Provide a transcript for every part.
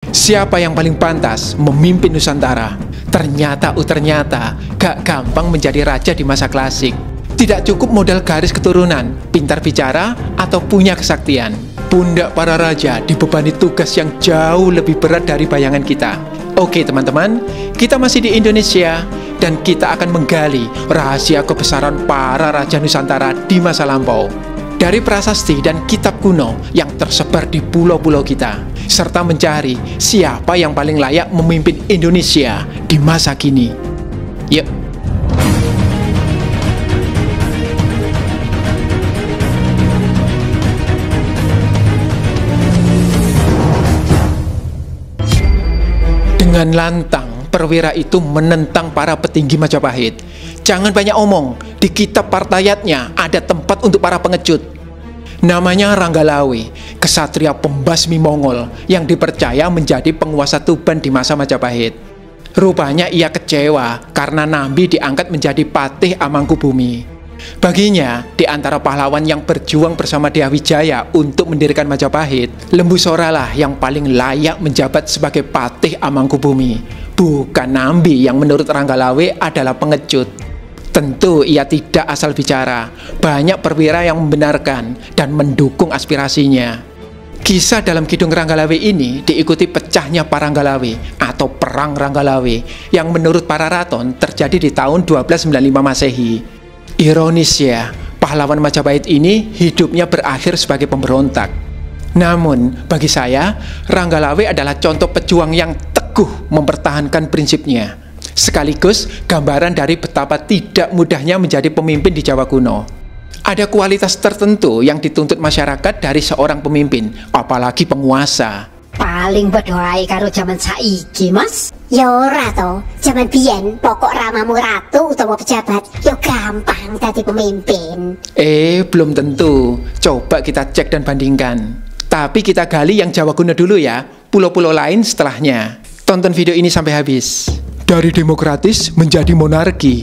Siapa yang paling pantas memimpin Nusantara? Ternyata gak gampang menjadi raja di masa klasik. Tidak cukup modal garis keturunan, pintar bicara, atau punya kesaktian. Pundak para raja dibebani tugas yang jauh lebih berat dari bayangan kita. Oke teman-teman, kita masih di Indonesia dan kita akan menggali rahasia kebesaran para raja Nusantara di masa lampau. Dari prasasti dan kitab kuno yang tersebar di pulau-pulau kita, serta mencari siapa yang paling layak memimpin Indonesia di masa kini. Yuk. Dengan lantang, perwira itu menentang para petinggi Majapahit. Jangan banyak omong, di kitab partayatnya ada tempat untuk para pengecut. Namanya Ranggalawe, kesatria pembasmi Mongol yang dipercaya menjadi penguasa Tuban di masa Majapahit. Rupanya ia kecewa karena Nambi diangkat menjadi patih Amangkubumi. Baginya, di antara pahlawan yang berjuang bersama Dyah Wijaya untuk mendirikan Majapahit, Lembu Soralah yang paling layak menjabat sebagai patih Amangkubumi, bukan Nambi yang menurut Ranggalawe adalah pengecut. Tentu ia tidak asal bicara, banyak perwira yang membenarkan dan mendukung aspirasinya. Kisah dalam Kidung Ranggalawe ini diikuti pecahnya Paranggalawe atau Perang Ranggalawe yang menurut para raton terjadi di tahun 1295 Masehi. Ironis ya, pahlawan Majapahit ini hidupnya berakhir sebagai pemberontak. Namun, bagi saya, Ranggalawe adalah contoh pejuang yang teguh mempertahankan prinsipnya. Sekaligus gambaran dari betapa tidak mudahnya menjadi pemimpin di Jawa kuno. Ada kualitas tertentu yang dituntut masyarakat dari seorang pemimpin, apalagi penguasa. Paling berdoai karo zaman saiki, Mas. Ya ora to, zaman biyen pokok ramamu ratu utawa pejabat, ya gampang dadi pemimpin. Belum tentu. Coba kita cek dan bandingkan. Tapi kita gali yang Jawa kuno dulu ya, pulau-pulau lain setelahnya. Tonton video ini sampai habis. Dari demokratis menjadi monarki.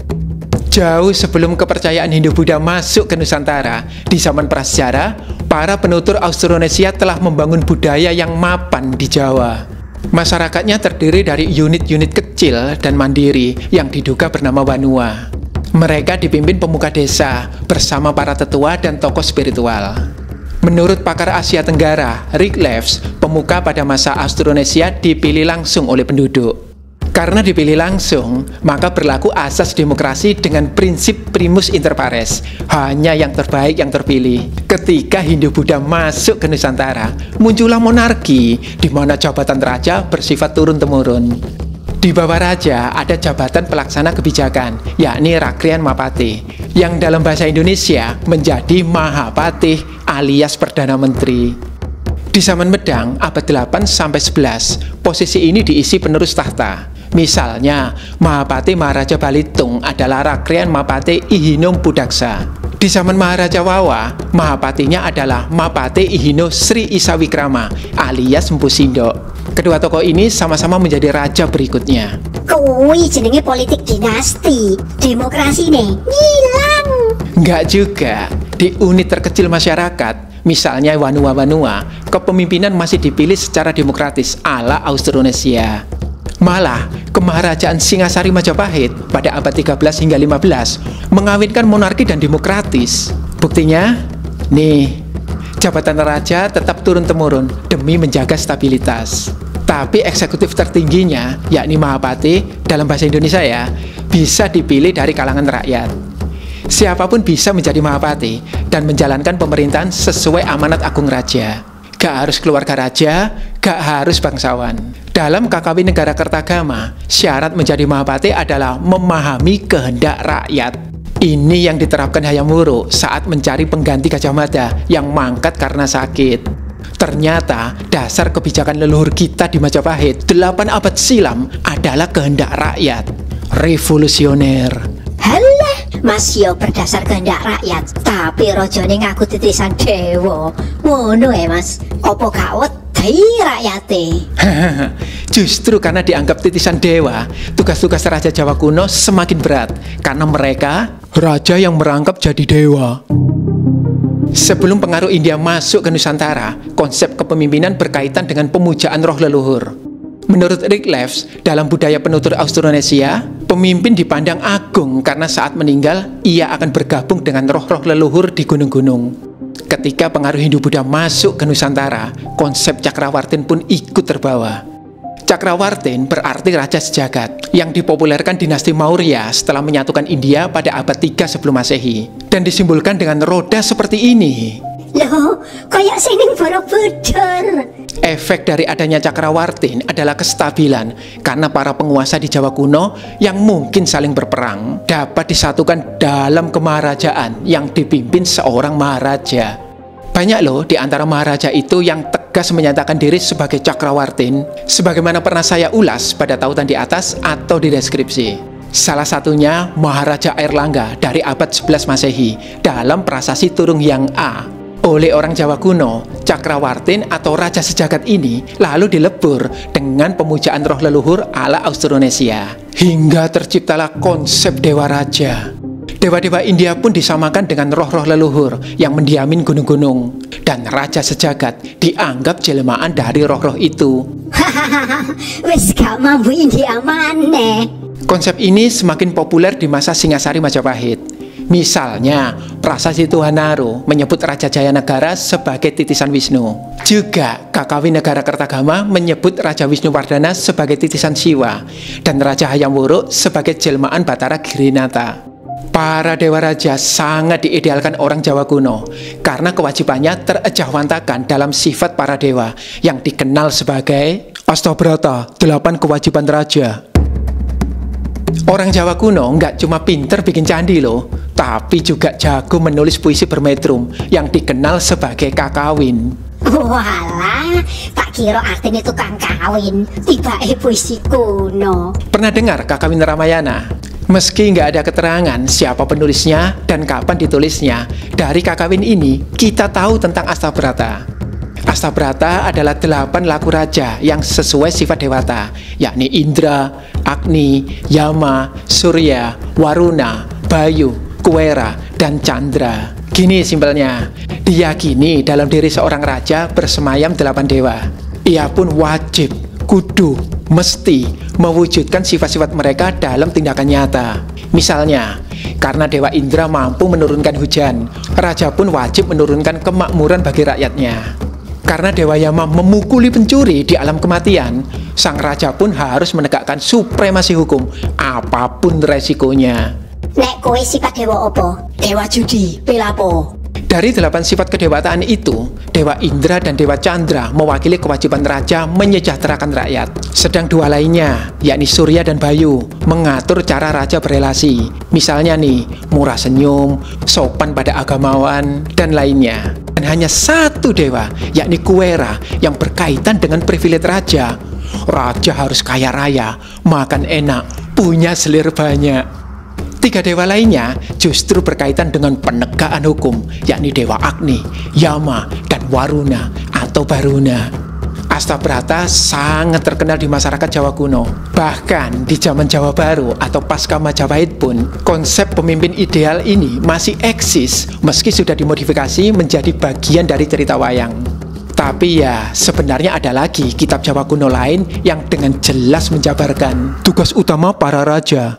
Jauh sebelum kepercayaan Hindu-Buddha masuk ke Nusantara, di zaman prasejarah, para penutur Austronesia telah membangun budaya yang mapan di Jawa. Masyarakatnya terdiri dari unit-unit kecil dan mandiri yang diduga bernama Wanua. Mereka dipimpin pemuka desa bersama para tetua dan tokoh spiritual. Menurut pakar Asia Tenggara, Rick Leves, pemuka pada masa Austronesia dipilih langsung oleh penduduk. Karena dipilih langsung, maka berlaku asas demokrasi dengan prinsip primus inter pares. Hanya yang terbaik yang terpilih. Ketika Hindu-Buddha masuk ke Nusantara, muncullah monarki, di mana jabatan raja bersifat turun-temurun. Di bawah raja ada jabatan pelaksana kebijakan, yakni Rakrian Mapate, yang dalam bahasa Indonesia menjadi Mahapatih alias Perdana Menteri. Di zaman Medang, abad 8-11, posisi ini diisi penerus tahta. Misalnya, Mahapatih Maharaja Balitung adalah Rakrian Mapate Ihinum Pudaksa. Di zaman Maharaja Wawa, Mahapatinya adalah Mapate Ihino Sri Isawikrama alias Empu Sindok. Kedua tokoh ini sama-sama menjadi raja berikutnya. Kuwi jenenge politik dinasti. Demokrasi nih ngilang. Enggak juga. Di unit terkecil masyarakat, misalnya Wanua-Wanua, kepemimpinan masih dipilih secara demokratis ala Austronesia. Malah, Kemaharajaan Singasari Majapahit pada abad 13 hingga 15 mengawinkan monarki dan demokratis. Buktinya, nih, jabatan raja tetap turun-temurun demi menjaga stabilitas. Tapi eksekutif tertingginya, yakni Mahapatih, dalam bahasa Indonesia ya, bisa dipilih dari kalangan rakyat. Siapapun bisa menjadi Mahapatih dan menjalankan pemerintahan sesuai amanat agung raja. Gak harus keluarga raja, gak harus bangsawan. Dalam KKW Negara Kertagama, syarat menjadi Mahapatih adalah memahami kehendak rakyat. Ini yang diterapkan Hayam Wuruk saat mencari pengganti Gajah Mada yang mangkat karena sakit. Ternyata dasar kebijakan leluhur kita di Majapahit 8 abad silam adalah kehendak rakyat. Revolusioner. Halah, Mas yo berdasar kehendak rakyat, tapi rajane ngaku titisan dewa. Ngono Mas. Apa gak wedi rakyate? Justru karena dianggap titisan dewa, tugas-tugas Raja Jawa kuno semakin berat karena mereka raja yang merangkap jadi dewa. Sebelum pengaruh India masuk ke Nusantara, konsep kepemimpinan berkaitan dengan pemujaan roh leluhur. Menurut Rick Leves, dalam budaya penutur Austronesia, pemimpin dipandang agung karena saat meninggal, ia akan bergabung dengan roh-roh leluhur di gunung-gunung. Ketika pengaruh Hindu-Buddha masuk ke Nusantara, konsep Cakrawartin pun ikut terbawa. Cakrawartin berarti Raja Sejagat, yang dipopulerkan dinasti Maurya setelah menyatukan India pada abad 3 sebelum Masehi, dan disimbolkan dengan roda seperti ini. Loh, kayak sining Borobudur. Efek dari adanya Cakrawartin adalah kestabilan, karena para penguasa di Jawa kuno yang mungkin saling berperang dapat disatukan dalam kemaharajaan yang dipimpin seorang maharaja. Banyak loh di antara maharaja itu yang tegas menyatakan diri sebagai Cakrawartin, sebagaimana pernah saya ulas pada tautan di atas atau di deskripsi. Salah satunya Maharaja Airlangga dari abad 11 Masehi dalam prasasti Turung Hyang A. Oleh orang Jawa kuno, Cakrawartin atau Raja Sejagat ini lalu dilebur dengan pemujaan roh leluhur ala Austronesia. Hingga terciptalah konsep Dewa Raja. Dewa-dewa India pun disamakan dengan roh-roh leluhur yang mendiamin gunung-gunung. Dan Raja Sejagat dianggap jelmaan dari roh-roh itu. Hahaha, wis gak mampu India maneh. Konsep ini semakin populer di masa Singasari Majapahit. Misalnya, prasasti Tuhanaro menyebut Raja Jayanagara sebagai titisan Wisnu. Juga Kakawi Negara Kertagama menyebut Raja Wisnuwardana sebagai titisan Siwa. Dan Raja Hayam Wuruk sebagai jelmaan Batara Girinata. Para dewa raja sangat diidealkan orang Jawa kuno karena kewajibannya terejawantahkan dalam sifat para dewa yang dikenal sebagai Astabrata, 8 kewajiban raja. Orang Jawa kuno nggak cuma pinter bikin candi loh, tapi juga jago menulis puisi bermetrum yang dikenal sebagai kakawin. Walah, tak kira artinya tukang kawin, tiba puisi kuno. Pernah dengar Kakawin Ramayana? Meski nggak ada keterangan siapa penulisnya dan kapan ditulisnya, dari kakawin ini kita tahu tentang Astabrata. Astabrata adalah 8 laku raja yang sesuai sifat dewata, yakni Indra, Agni, Yama, Surya, Waruna, Bayu, Kuwera, dan Chandra. Gini simpelnya, diyakini dalam diri seorang raja bersemayam 8 dewa. Ia pun wajib, kudu, mesti mewujudkan sifat-sifat mereka dalam tindakan nyata. Misalnya, karena Dewa Indra mampu menurunkan hujan, raja pun wajib menurunkan kemakmuran bagi rakyatnya. Karena Dewa Yama memukuli pencuri di alam kematian, sang raja pun harus menegakkan supremasi hukum, apapun resikonya. Nek kowe sifat dewa opo? Dewa judi, pelapo. Dari 8 sifat kedewataan itu, Dewa Indra dan Dewa Chandra mewakili kewajiban raja menyejahterakan rakyat. Sedang 2 lainnya, yakni Surya dan Bayu, mengatur cara raja berelasi. Misalnya nih, murah senyum, sopan pada agamawan, dan lainnya. Dan hanya 1 dewa, yakni Kuwera, yang berkaitan dengan privilege raja. Raja harus kaya raya, makan enak, punya selir banyak. 3 dewa lainnya justru berkaitan dengan penegakan hukum, yakni Dewa Agni, Yama, dan Waruna atau Baruna. Astabrata sangat terkenal di masyarakat Jawa kuno. Bahkan di zaman Jawa Baru atau pasca Majapahit pun, konsep pemimpin ideal ini masih eksis meski sudah dimodifikasi menjadi bagian dari cerita wayang. Tapi ya, sebenarnya ada lagi kitab Jawa kuno lain yang dengan jelas menjabarkan tugas utama para raja.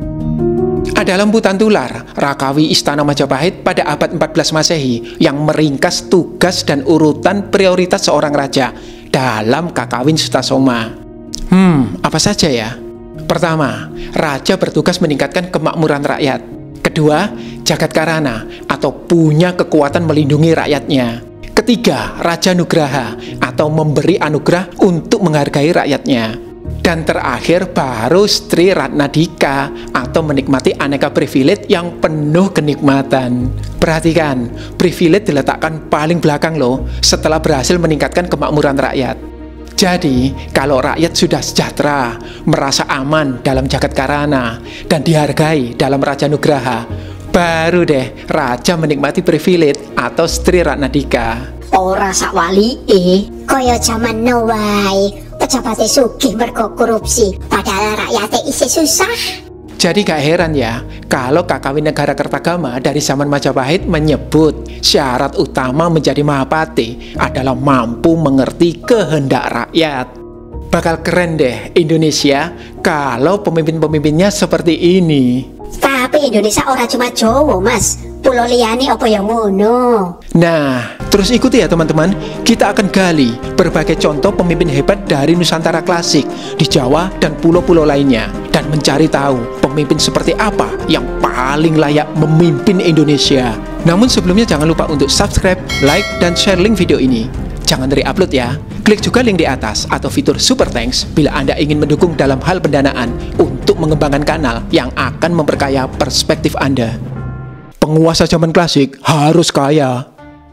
Ada lembutan tular, Rakawi Istana Majapahit pada abad 14 Masehi yang meringkas tugas dan urutan prioritas seorang raja dalam Kakawin Sutasoma. Apa saja ya? Pertama, raja bertugas meningkatkan kemakmuran rakyat. Kedua, Jagatkarana atau punya kekuatan melindungi rakyatnya. Ketiga, Raja Nugraha atau memberi anugerah untuk menghargai rakyatnya. Dan terakhir baru Sri Ratnadika atau menikmati aneka privilege yang penuh kenikmatan. Perhatikan, privilege diletakkan paling belakang loh setelah berhasil meningkatkan kemakmuran rakyat. Jadi, kalau rakyat sudah sejahtera, merasa aman dalam Jagatkarana, dan dihargai dalam Raja Nugraha, baru deh raja menikmati privilege atau Sri Ratnadika. Ora sakwali kaya zaman now wae. Pejabatnya sugih mergo korupsi, padahal rakyatnya isi susah. Jadi gak heran ya kalau Kakawin Negara Kertagama dari zaman Majapahit menyebut syarat utama menjadi Mahapati adalah mampu mengerti kehendak rakyat. Bakal keren deh Indonesia kalau pemimpin-pemimpinnya seperti ini. Tapi Indonesia ora cuma Jawa, Mas. Pulau liyane apa yang ngono. Nah, terus ikuti ya teman-teman. Kita akan gali berbagai contoh pemimpin hebat dari Nusantara klasik di Jawa dan pulau-pulau lainnya, dan mencari tahu pemimpin seperti apa yang paling layak memimpin Indonesia. Namun sebelumnya jangan lupa untuk subscribe, like, dan share link video ini. Jangan re-upload ya. Klik juga link di atas atau fitur Super Thanks bila Anda ingin mendukung dalam hal pendanaan untuk mengembangkan kanal yang akan memperkaya perspektif Anda. Penguasa zaman klasik harus kaya.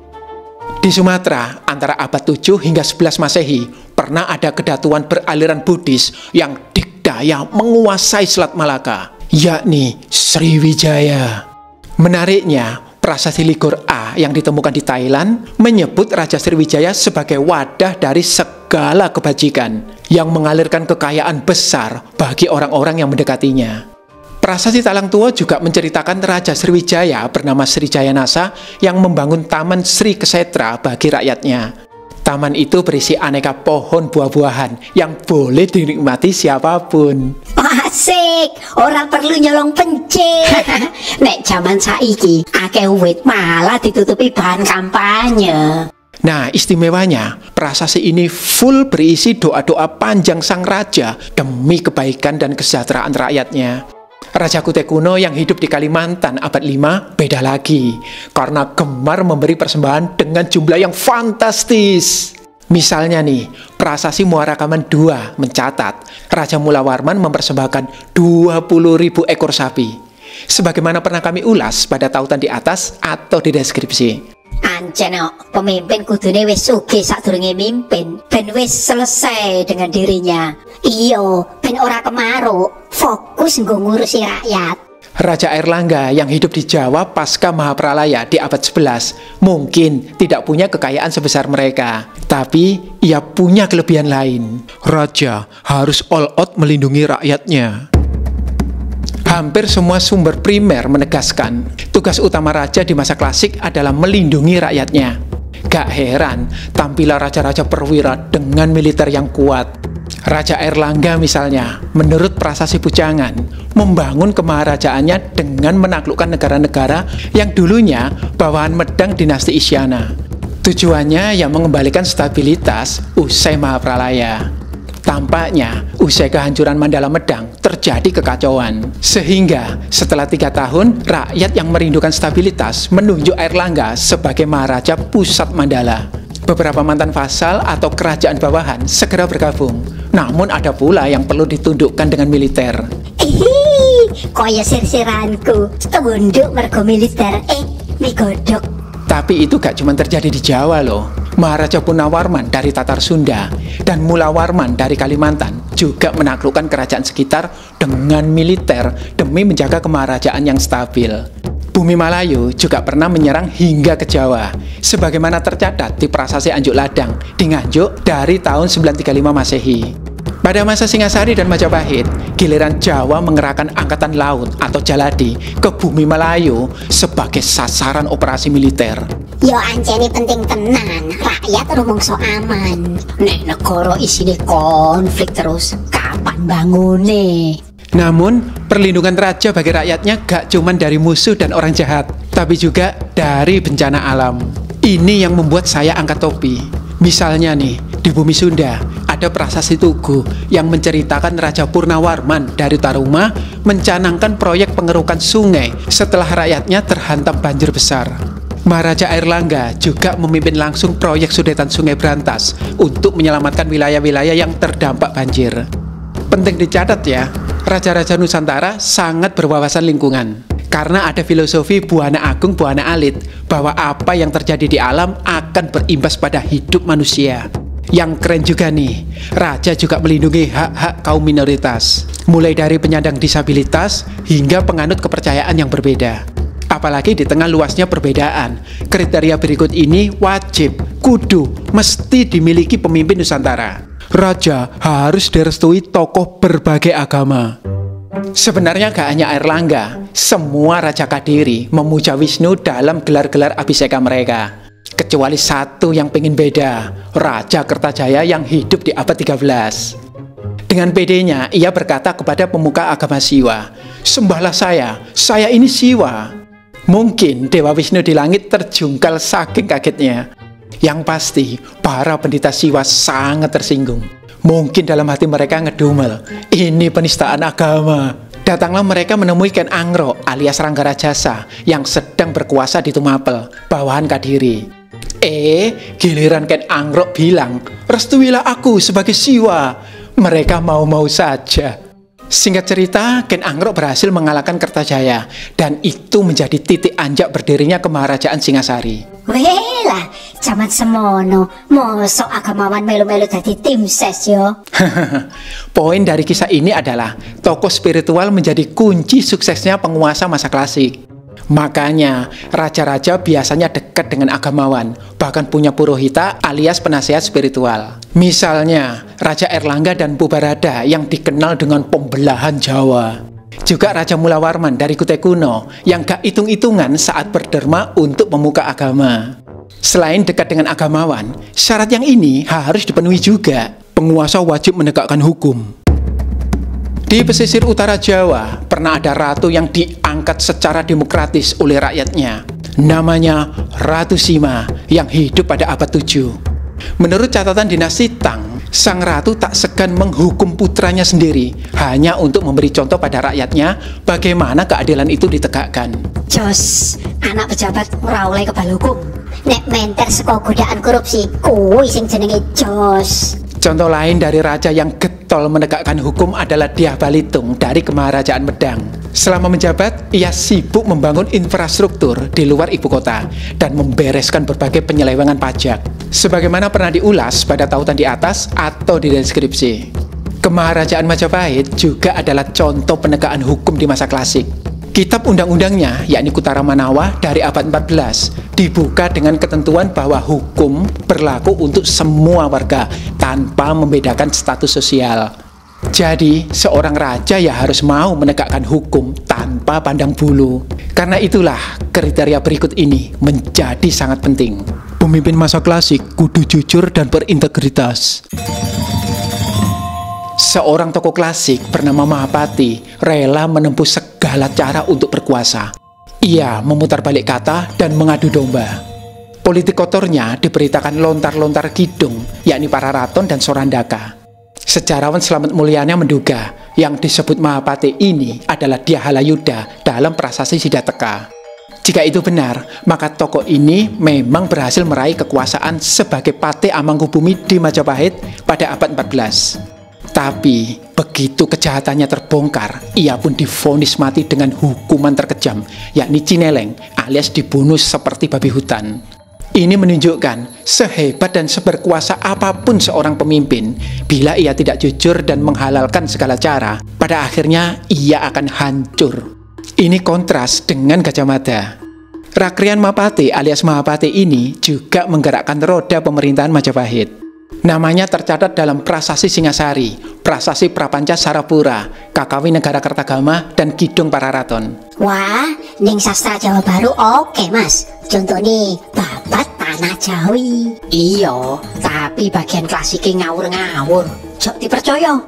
Di Sumatera, antara abad 7 hingga 11 Masehi, pernah ada kedatuan beraliran Buddhis yang dikdaya menguasai Selat Malaka, yakni Sriwijaya. Menariknya, prasasti Ligor A yang ditemukan di Thailand menyebut Raja Sriwijaya sebagai wadah dari segala kebajikan yang mengalirkan kekayaan besar bagi orang-orang yang mendekatinya. Prasasti Talang Tua juga menceritakan Raja Sriwijaya bernama Sri Jayanasa yang membangun Taman Sri Kesetra bagi rakyatnya. Taman itu berisi aneka pohon buah-buahan yang boleh dinikmati siapapun. Asik, orang perlu nyolong pencet. Nek zaman saiki akeh wit malah ditutupi bahan kampanye. Nah, istimewanya, prasasti ini full berisi doa-doa panjang sang raja demi kebaikan dan kesejahteraan rakyatnya. Raja Kutai kuno yang hidup di Kalimantan abad 5 beda lagi, karena gemar memberi persembahan dengan jumlah yang fantastis. Misalnya nih, prasasti Muara Kaman II mencatat Raja Mula Warman mempersembahkan 20.000 ekor sapi. Sebagaimana pernah kami ulas pada tautan di atas atau di deskripsi. Ancen pemimpin kudune wis sugih sadurunge mimpin, ben wis selesai dengan dirinya. Iyo, ben ora kemaruk, fokus nggo ngurusi rakyat. Raja Airlangga yang hidup di Jawa pasca Mahapralaya di abad 11 mungkin tidak punya kekayaan sebesar mereka, tapi ia punya kelebihan lain. Raja harus all out melindungi rakyatnya. Hampir semua sumber primer menegaskan tugas utama raja di masa klasik adalah melindungi rakyatnya. Gak heran tampillah raja-raja perwira dengan militer yang kuat. Raja Airlangga misalnya, menurut prasasti Pujangan, membangun kemaharajaannya dengan menaklukkan negara-negara yang dulunya bawahan medang dinasti Isyana. Tujuannya yang mengembalikan stabilitas usai Mahapralaya. Tampaknya, usai kehancuran Mandala Medang, terjadi kekacauan. Sehingga, setelah 3 tahun, rakyat yang merindukan stabilitas menunjuk Airlangga sebagai Maharaja Pusat Mandala. Beberapa mantan vasal atau kerajaan bawahan segera bergabung. Namun ada pula yang perlu ditundukkan dengan militer. Kaya sir-siranku, tunduk mergo militer, migodok. Tapi itu gak cuma terjadi di Jawa loh. Maharaja Punawarman dari Tatar Sunda dan Mula Warman dari Kalimantan juga menaklukkan kerajaan sekitar dengan militer demi menjaga kemaharajaan yang stabil. Bumi Malayu juga pernah menyerang hingga ke Jawa, sebagaimana tercatat di prasasti Anjuk Ladang di Nganjuk dari tahun 935 Masehi. Pada masa Singasari dan Majapahit, giliran Jawa mengerahkan angkatan laut atau Jaladi ke Bumi Malayu sebagai sasaran operasi militer. Yo ancene penting tenan, rakyat rumangsa aman. Nek negara isine konflik terus, kapan bangune? Namun, perlindungan raja bagi rakyatnya gak cuman dari musuh dan orang jahat, tapi juga dari bencana alam. Ini yang membuat saya angkat topi. Misalnya nih, di Bumi Sunda, ada prasasti Tugu yang menceritakan Raja Purnawarman dari Taruma mencanangkan proyek pengerukan sungai setelah rakyatnya terhantam banjir besar. Maharaja Airlangga juga memimpin langsung proyek sudetan Sungai Brantas untuk menyelamatkan wilayah-wilayah yang terdampak banjir. Penting dicatat ya, raja-raja Nusantara sangat berwawasan lingkungan. Karena ada filosofi Buana Agung Buana Alit bahwa apa yang terjadi di alam akan berimbas pada hidup manusia. Yang keren juga nih, raja juga melindungi hak-hak kaum minoritas, mulai dari penyandang disabilitas hingga penganut kepercayaan yang berbeda. Apalagi di tengah luasnya perbedaan, kriteria berikut ini wajib, kudu, mesti dimiliki pemimpin Nusantara. Raja harus direstui tokoh berbagai agama. Sebenarnya gak hanya Airlangga, semua Raja Kadiri memuja Wisnu dalam gelar-gelar abhiseka mereka. Kecuali satu yang pengen beda, Raja Kertajaya yang hidup di abad 13. Dengan pedenya, ia berkata kepada pemuka agama Siwa, "Sembahlah saya ini Siwa." Mungkin Dewa Wisnu di langit terjungkal saking kagetnya. Yang pasti, para pendeta Siwa sangat tersinggung. Mungkin dalam hati mereka ngedumel, ini penistaan agama. Datanglah mereka menemui Ken Angro alias Ranggarajasa yang sedang berkuasa di Tumapel, bawahan Kadiri. Giliran Ken Angro bilang, "Restuilah aku sebagai Siwa." Mereka mau-mau saja. Singkat cerita, Ken Angro berhasil mengalahkan Kertajaya, dan itu menjadi titik anjak berdirinya Kemaharajaan Singasari. Welah, zaman semono, mosok agamawan melu-melu dadi tim ses yo. Poin dari kisah ini adalah tokoh spiritual menjadi kunci suksesnya penguasa masa klasik. Makanya, raja-raja biasanya dekat dengan agamawan, bahkan punya purohita alias penasehat spiritual. Misalnya, Raja Airlangga dan Pubarada yang dikenal dengan pembelahan Jawa. Juga Raja Mulawarman dari Kutai Kuno yang gak hitung-hitungan saat berderma untuk pemuka agama. Selain dekat dengan agamawan, syarat yang ini harus dipenuhi juga. Penguasa wajib menegakkan hukum. Di pesisir utara Jawa, pernah ada ratu yang diangkat secara demokratis oleh rakyatnya. Namanya Ratu Sima yang hidup pada abad 7. Menurut catatan dinasti Tang, sang ratu tak segan menghukum putranya sendiri hanya untuk memberi contoh pada rakyatnya bagaimana keadilan itu ditegakkan. Jos, anak pejabat ora oleh kebal hukum. Nek menter saka godaan korupsi, kuwi sing jenenge jos. Contoh lain dari raja yang getol menegakkan hukum adalah Dyah Balitung dari Kemaharajaan Medang. Selama menjabat, ia sibuk membangun infrastruktur di luar ibu kota dan membereskan berbagai penyelewengan pajak. Sebagaimana pernah diulas pada tautan di atas atau di deskripsi. Kemaharajaan Majapahit juga adalah contoh penegakan hukum di masa klasik. Kitab undang-undangnya, yakni Kutara Manawa dari abad 14, dibuka dengan ketentuan bahwa hukum berlaku untuk semua warga tanpa membedakan status sosial. Jadi, seorang raja ya harus mau menegakkan hukum tanpa pandang bulu. Karena itulah kriteria berikut ini menjadi sangat penting. Pemimpin masa klasik kudu jujur dan berintegritas. Seorang tokoh klasik bernama Mahapati rela menempuh segala cara untuk berkuasa. Ia memutar balik kata dan mengadu domba. Politik kotornya diberitakan lontar-lontar kidung, yakni para raton dan sorandaka. Sejarawan Slamet Mulyana menduga yang disebut Mahapati ini adalah Dyah Halayudha dalam prasasti Siddhateka. Jika itu benar, maka tokoh ini memang berhasil meraih kekuasaan sebagai Pate Amangkubumi di Majapahit pada abad 14. Tapi, begitu kejahatannya terbongkar, ia pun divonis mati dengan hukuman terkejam, yakni cineleng alias dibunuh seperti babi hutan. Ini menunjukkan sehebat dan seberkuasa apapun seorang pemimpin, bila ia tidak jujur dan menghalalkan segala cara, pada akhirnya ia akan hancur. Ini kontras dengan Gajah Mada. Rakrian Mapati alias Mahapati ini juga menggerakkan roda pemerintahan Majapahit. Namanya tercatat dalam Prasasti Singasari, Prasasti Prapanca Sarapura, Kakawi Negara Kertagama, dan Kidung Pararaton. Wah, ning sastra Jawa Baru oke mas. Contoh nih, babat tanah Jawi. Iya, tapi bagian klasiknya ngawur-ngawur. Jok dipercaya.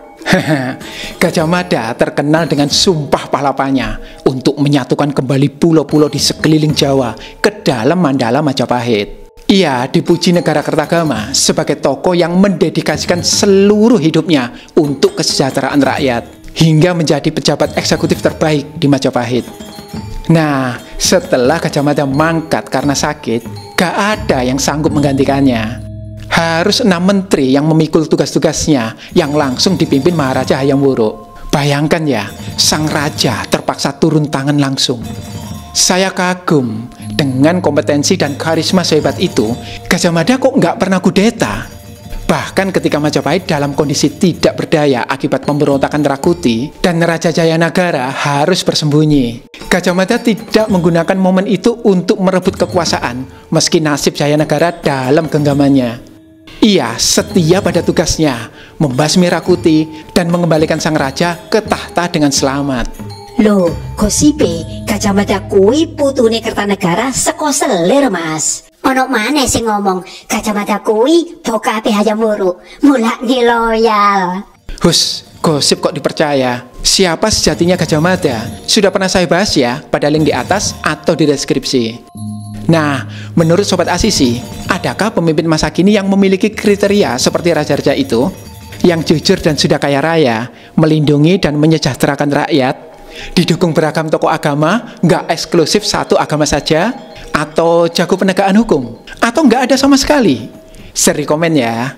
Gajah Mada terkenal dengan sumpah palapanya untuk menyatukan kembali pulau-pulau di sekeliling Jawa ke dalam Mandala Majapahit. Ia dipuji Negara Kertagama sebagai tokoh yang mendedikasikan seluruh hidupnya untuk kesejahteraan rakyat, hingga menjadi pejabat eksekutif terbaik di Majapahit. Nah, setelah Gajah Mada mangkat karena sakit, gak ada yang sanggup menggantikannya. Harus 6 menteri yang memikul tugas-tugasnya yang langsung dipimpin Maharaja Hayam Wuruk. Bayangkan ya, sang raja terpaksa turun tangan langsung. Saya kagum dengan kompetensi dan karisma sehebat itu. Gajah Mada kok nggak pernah kudeta. Bahkan ketika Majapahit dalam kondisi tidak berdaya akibat pemberontakan Rakuti dan Raja Jayanagara harus bersembunyi, Gajah Mada tidak menggunakan momen itu untuk merebut kekuasaan meski nasib Jayanagara dalam genggamannya. Ia setia pada tugasnya, membasmi Rakuti dan mengembalikan sang raja ke tahta dengan selamat. Loh, gosipe Gajah Mada kuwi putune Kertanegara saka selir, Mas. Ono maneh sing ngomong Gajah Mada kuwi bokape Hayam Wuruk, mulak loyal. Hus, gosip kok dipercaya? Siapa sejatinya Gajah Mada? Sudah pernah saya bahas ya pada link di atas atau di deskripsi. Nah, menurut Sobat Asisi, adakah pemimpin masa kini yang memiliki kriteria seperti raja-raja itu? Yang jujur dan sudah kaya raya, melindungi dan menyejahterakan rakyat, didukung beragam tokoh agama, nggak eksklusif satu agama saja, atau jago penegakan hukum, atau nggak ada sama sekali? Seri komen ya.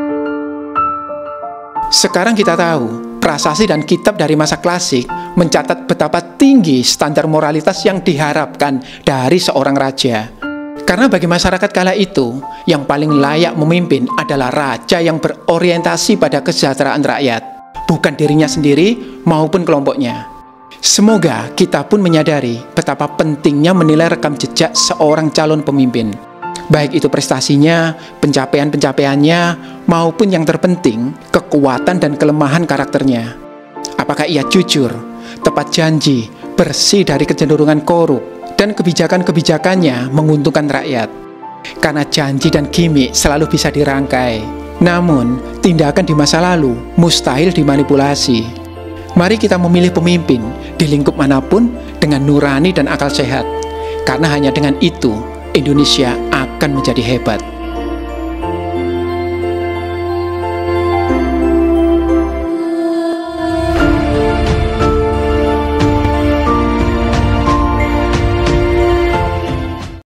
Sekarang kita tahu, prasasti dan kitab dari masa klasik mencatat betapa tinggi standar moralitas yang diharapkan dari seorang raja. Karena bagi masyarakat kala itu, yang paling layak memimpin adalah raja yang berorientasi pada kesejahteraan rakyat, bukan dirinya sendiri maupun kelompoknya. Semoga kita pun menyadari betapa pentingnya menilai rekam jejak seorang calon pemimpin. Baik itu prestasinya, pencapaian-pencapaiannya, maupun yang terpenting, kekuatan dan kelemahan karakternya. Apakah ia jujur, tepat janji, bersih dari kecenderungan korup, dan kebijakan-kebijakannya menguntungkan rakyat. Karena janji dan gimmick selalu bisa dirangkai. Namun, tindakan di masa lalu mustahil dimanipulasi. Mari kita memilih pemimpin di lingkup manapun dengan nurani dan akal sehat. Karena hanya dengan itu, Indonesia akan menjadi hebat.